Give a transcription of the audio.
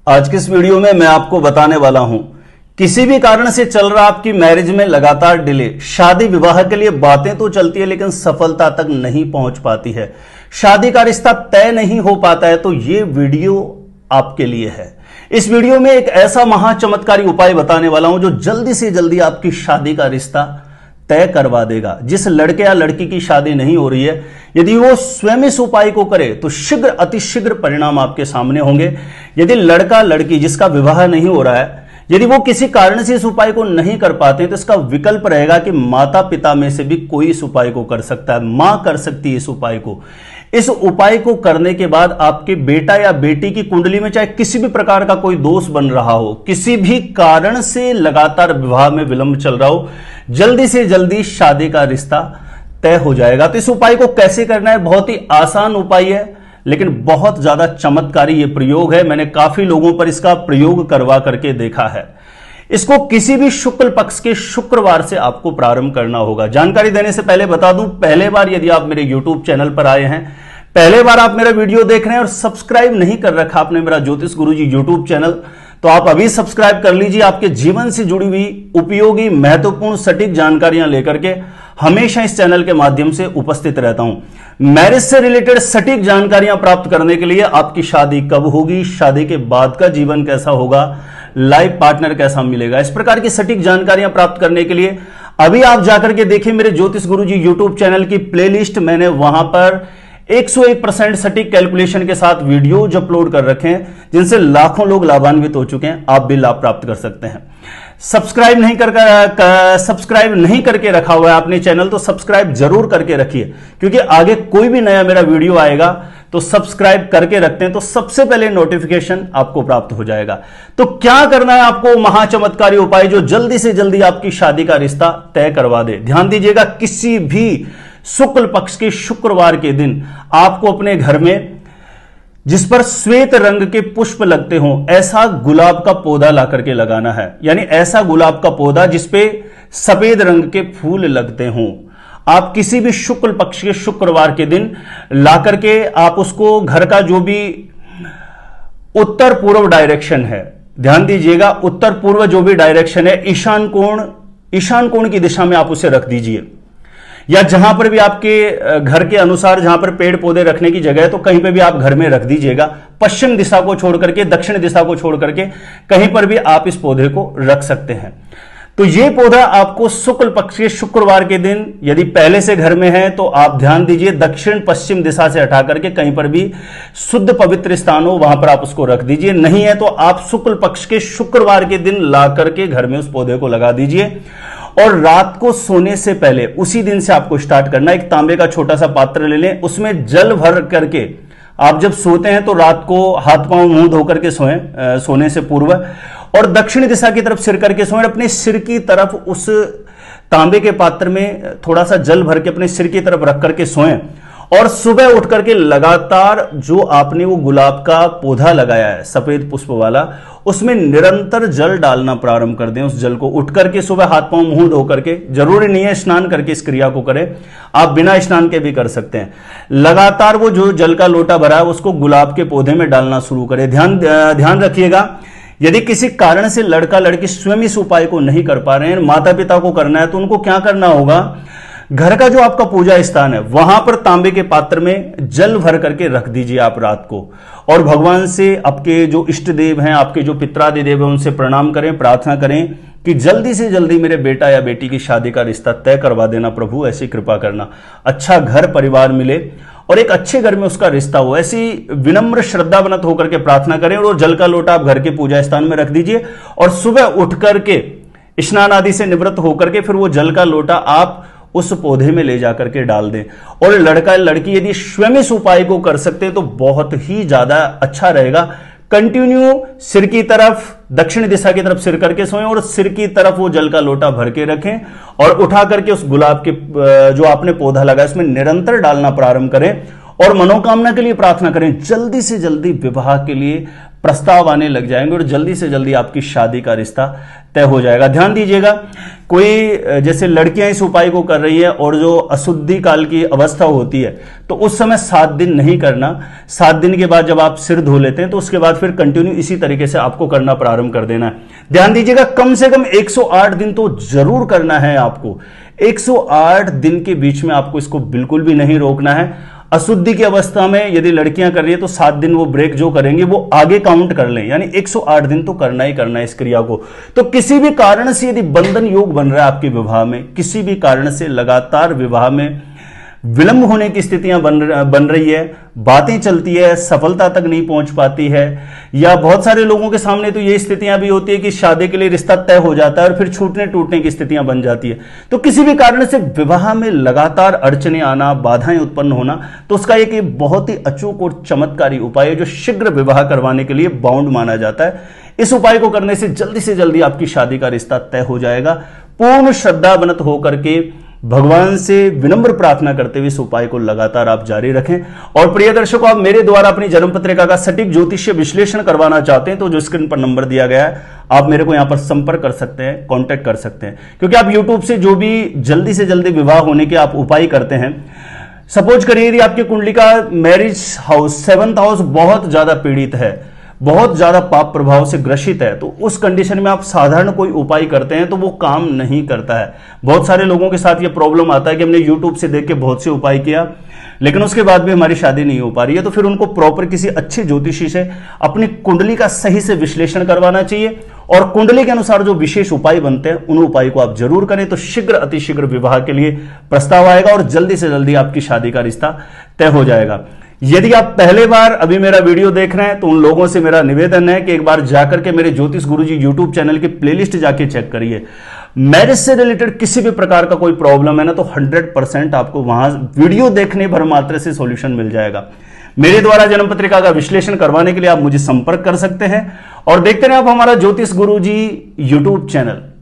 आज के इस वीडियो में मैं आपको बताने वाला हूं, किसी भी कारण से चल रहा आपकी मैरिज में लगातार डिले, शादी विवाह के लिए बातें तो चलती है लेकिन सफलता तक नहीं पहुंच पाती है, शादी का रिश्ता तय नहीं हो पाता है, तो ये वीडियो आपके लिए है। इस वीडियो में एक ऐसा महाचमत्कारी उपाय बताने वाला हूं जो जल्दी से जल्दी आपकी शादी का रिश्ता तय करवा देगा। जिस लड़के या लड़की की शादी नहीं हो रही है, यदि वो स्वयं इस उपाय को करे तो शीघ्र अतिशीघ्र परिणाम आपके सामने होंगे। यदि लड़का लड़की जिसका विवाह नहीं हो रहा है, यदि वो किसी कारण से इस उपाय को नहीं कर पाते, तो इसका विकल्प रहेगा कि माता पिता में से भी कोई इस उपाय को कर सकता है। मां कर सकती है इस उपाय को। इस उपाय को करने के बाद आपके बेटा या बेटी की कुंडली में चाहे किसी भी प्रकार का कोई दोष बन रहा हो, किसी भी कारण से लगातार विवाह में विलंब चल रहा हो, जल्दी से जल्दी शादी का रिश्ता तय हो जाएगा। तो इस उपाय को कैसे करना है? बहुत ही आसान उपाय है, लेकिन बहुत ज्यादा चमत्कारी ये प्रयोग है। मैंने काफी लोगों पर इसका प्रयोग करवा करके देखा है। इसको किसी भी शुक्ल पक्ष के शुक्रवार से आपको प्रारंभ करना होगा। जानकारी देने से पहले बता दूं, पहले बार यदि आप मेरे YouTube चैनल पर आए हैं, पहले बार आप मेरा वीडियो देख रहे हैं और सब्सक्राइब नहीं कर रखा आपने मेरा ज्योतिष गुरुजी YouTube चैनल, तो आप अभी सब्सक्राइब कर लीजिए। आपके जीवन से जुड़ी हुई उपयोगी, महत्वपूर्ण, सटीक जानकारियां लेकर के हमेशा इस चैनल के माध्यम से उपस्थित रहता हूं। मैरिज से रिलेटेड सटीक जानकारियां प्राप्त करने के लिए आपकी शादी कब होगी, शादी के बाद का जीवन कैसा होगा, लाइफ पार्टनर कैसा मिलेगा, इस प्रकार की सटीक जानकारियां प्राप्त करने के लिए अभी आप जाकर के देखिए मेरे ज्योतिष गुरुजी YouTube चैनल की प्लेलिस्ट। मैंने वहां पर 101% सटीक कैलकुलेशन के साथ वीडियोज अपलोड कर रखे हैं, जिनसे लाखों लोग लाभान्वित हो चुके हैं। आप भी लाभ प्राप्त कर सकते हैं। सब्सक्राइब नहीं करके रखा हुआ है आपने चैनल, तो सब्सक्राइब जरूर करके रखिए, क्योंकि आगे कोई भी नया मेरा वीडियो आएगा तो सब्सक्राइब करके रखते हैं तो सबसे पहले नोटिफिकेशन आपको प्राप्त हो जाएगा। तो क्या करना है आपको? महाचमत्कारी उपाय जो जल्दी से जल्दी आपकी शादी का रिश्ता तय करवा दे। ध्यान दीजिएगा, किसी भी शुक्ल पक्ष के शुक्रवार के दिन आपको अपने घर में जिस पर श्वेत रंग के पुष्प लगते हों, ऐसा गुलाब का पौधा ला करके लगाना है। यानी ऐसा गुलाब का पौधा जिसपे सफेद रंग के फूल लगते हों, आप किसी भी शुक्ल पक्ष के शुक्रवार के दिन ला करके आप उसको घर का जो भी उत्तर पूर्व डायरेक्शन है, ध्यान दीजिएगा, उत्तर पूर्व जो भी डायरेक्शन है, ईशान कोण की दिशा में आप उसे रख दीजिए। या जहां पर भी आपके घर के अनुसार जहां पर पेड़ पौधे रखने की जगह है, तो कहीं पर भी आप घर में रख दीजिएगा। पश्चिम दिशा को छोड़ करके, दक्षिण दिशा को छोड़ करके कहीं पर भी आप इस पौधे को रख सकते हैं। तो यह पौधा आपको शुक्ल पक्ष के शुक्रवार के दिन, यदि पहले से घर में है तो आप ध्यान दीजिए दक्षिण पश्चिम दिशा से हटा करके कहीं पर भी शुद्ध पवित्र स्थान हो, वहां पर आप उसको रख दीजिए। नहीं है तो आप शुक्ल पक्ष के शुक्रवार के दिन ला करके घर में उस पौधे को लगा दीजिए। और रात को सोने से पहले, उसी दिन से आपको स्टार्ट करना, एक तांबे का छोटा सा पात्र ले लें, उसमें जल भर करके आप जब सोते हैं तो रात को हाथ पांव मुंह धो करके सोएं, सोने से पूर्व, और दक्षिण दिशा की तरफ सिर करके सोएं। अपने सिर की तरफ उस तांबे के पात्र में थोड़ा सा जल भर के अपने सिर की तरफ रख करके सोएं। और सुबह उठ करके लगातार जो आपने वो गुलाब का पौधा लगाया है सफेद पुष्प वाला, उसमें निरंतर जल डालना प्रारंभ कर दें। उस जल को उठ करके सुबह हाथ पांव मुंह धो करके, जरूरी नहीं है स्नान करके इस क्रिया को करें, आप बिना स्नान के भी कर सकते हैं। लगातार वो जो जल का लोटा भरा है उसको गुलाब के पौधे में डालना शुरू करें। ध्यान रखिएगा, यदि किसी कारण से लड़का लड़की स्वयं इस उपाय को नहीं कर पा रहे हैं, माता पिता को करना है, तो उनको क्या करना होगा? घर का जो आपका पूजा स्थान है वहां पर तांबे के पात्र में जल भर करके रख दीजिए आप रात को, और भगवान से, आपके जो इष्ट देव हैं, आपके जो पितरादि देव हैं, उनसे प्रणाम करें, प्रार्थना करें कि जल्दी से जल्दी मेरे बेटा या बेटी की शादी का रिश्ता तय करवा देना प्रभु, ऐसी कृपा करना, अच्छा घर परिवार मिले और एक अच्छे घर में उसका रिश्ता हो। ऐसी विनम्र श्रद्धावनत होकर के प्रार्थना करें, और जल का लोटा आप घर के पूजा स्थान में रख दीजिए। और सुबह उठ करके स्नान आदि से निवृत्त होकर के फिर वो जल का लोटा आप उस पौधे में ले जाकर के डाल दें। और लड़का लड़की यदि स्वयं इस उपाय को कर सकते हैं तो बहुत ही ज्यादा अच्छा रहेगा। कंटिन्यू सिर की तरफ, दक्षिण दिशा की तरफ सिर करके सोएं, और सिर की तरफ वो जल का लोटा भर के रखें, और उठा करके उस गुलाब के जो आपने पौधा लगाया उसमें निरंतर डालना प्रारंभ करें, और मनोकामना के लिए प्रार्थना करें, जल्दी से जल्दी विवाह के लिए प्रस्ताव आने लग जाएंगे और जल्दी से जल्दी आपकी शादी का रिश्ता तय हो जाएगा। ध्यान दीजिएगा, कोई जैसे लड़कियां इस उपाय को कर रही है और जो अशुद्धि काल की अवस्था होती है तो उस समय 7 दिन नहीं करना। 7 दिन के बाद जब आप सिर धो लेते हैं तो उसके बाद फिर कंटिन्यू इसी तरीके से आपको करना प्रारंभ कर देना है। ध्यान दीजिएगा, कम से कम 108 दिन तो जरूर करना है आपको। 108 दिन के बीच में आपको इसको बिल्कुल भी नहीं रोकना है। अशुद्धि की अवस्था में यदि लड़कियां कर रही है तो 7 दिन वो ब्रेक जो करेंगे वो आगे काउंट कर लें, यानी 108 दिन तो करना ही करना है इस क्रिया को। तो किसी भी कारण से यदि बंधन योग बन रहा है आपके विवाह में, किसी भी कारण से लगातार विवाह में विलंब होने की स्थितियां बन रही है, बातें चलती है, सफलता तक नहीं पहुंच पाती है, या बहुत सारे लोगों के सामने तो ये स्थितियां भी होती है कि शादी के लिए रिश्ता तय हो जाता है और फिर छूटने टूटने की स्थितियां बन जाती है। तो किसी भी कारण से विवाह में लगातार अड़चने आना, बाधाएं उत्पन्न होना, तो उसका एक बहुत ही अचूक और चमत्कारी उपाय है जो शीघ्र विवाह करवाने के लिए बाउंड माना जाता है। इस उपाय को करने से जल्दी आपकी शादी का रिश्ता तय हो जाएगा। पूर्ण श्रद्धावनत होकर के भगवान से विनम्र प्रार्थना करते हुए इस उपाय को लगातार आप जारी रखें। और प्रिय दर्शकों, आप मेरे द्वारा अपनी जन्म पत्रिका का सटीक ज्योतिषीय विश्लेषण करवाना चाहते हैं तो जो स्क्रीन पर नंबर दिया गया है आप मेरे को यहां पर संपर्क कर सकते हैं, कांटेक्ट कर सकते हैं। क्योंकि आप यूट्यूब से जो भी जल्दी से जल्दी विवाह होने के आप उपाय करते हैं, सपोज करिए यदि आपकी कुंडली का मैरिज हाउस 7th हाउस बहुत ज्यादा पीड़ित है, बहुत ज्यादा पाप प्रभाव से ग्रसित है, तो उस कंडीशन में आप साधारण कोई उपाय करते हैं तो वो काम नहीं करता है। बहुत सारे लोगों के साथ ये प्रॉब्लम आता है कि हमने YouTube से देख के बहुत से उपाय किया लेकिन उसके बाद भी हमारी शादी नहीं हो पा रही है। तो फिर उनको प्रॉपर किसी अच्छे ज्योतिषी से अपनी कुंडली का सही से विश्लेषण करवाना चाहिए और कुंडली के अनुसार जो विशेष उपाय बनते हैं उन उपाय को आप जरूर करें, तो शीघ्र अतिशीघ्र विवाह के लिए प्रस्ताव आएगा और जल्दी से जल्दी आपकी शादी का रिश्ता तय हो जाएगा। यदि आप पहले बार अभी मेरा वीडियो देख रहे हैं तो उन लोगों से मेरा निवेदन है कि एक बार जाकर के मेरे ज्योतिष गुरुजी यूट्यूब चैनल की प्लेलिस्ट जाके चेक करिए। मैरिज से रिलेटेड किसी भी प्रकार का कोई प्रॉब्लम है ना तो 100% आपको वहां वीडियो देखने भर मात्र से सॉल्यूशन मिल जाएगा। मेरे द्वारा जन्म पत्रिका का विश्लेषण करवाने के लिए आप मुझे संपर्क कर सकते हैं और देखते रहे आप हमारा ज्योतिष गुरुजी यूट्यूब चैनल।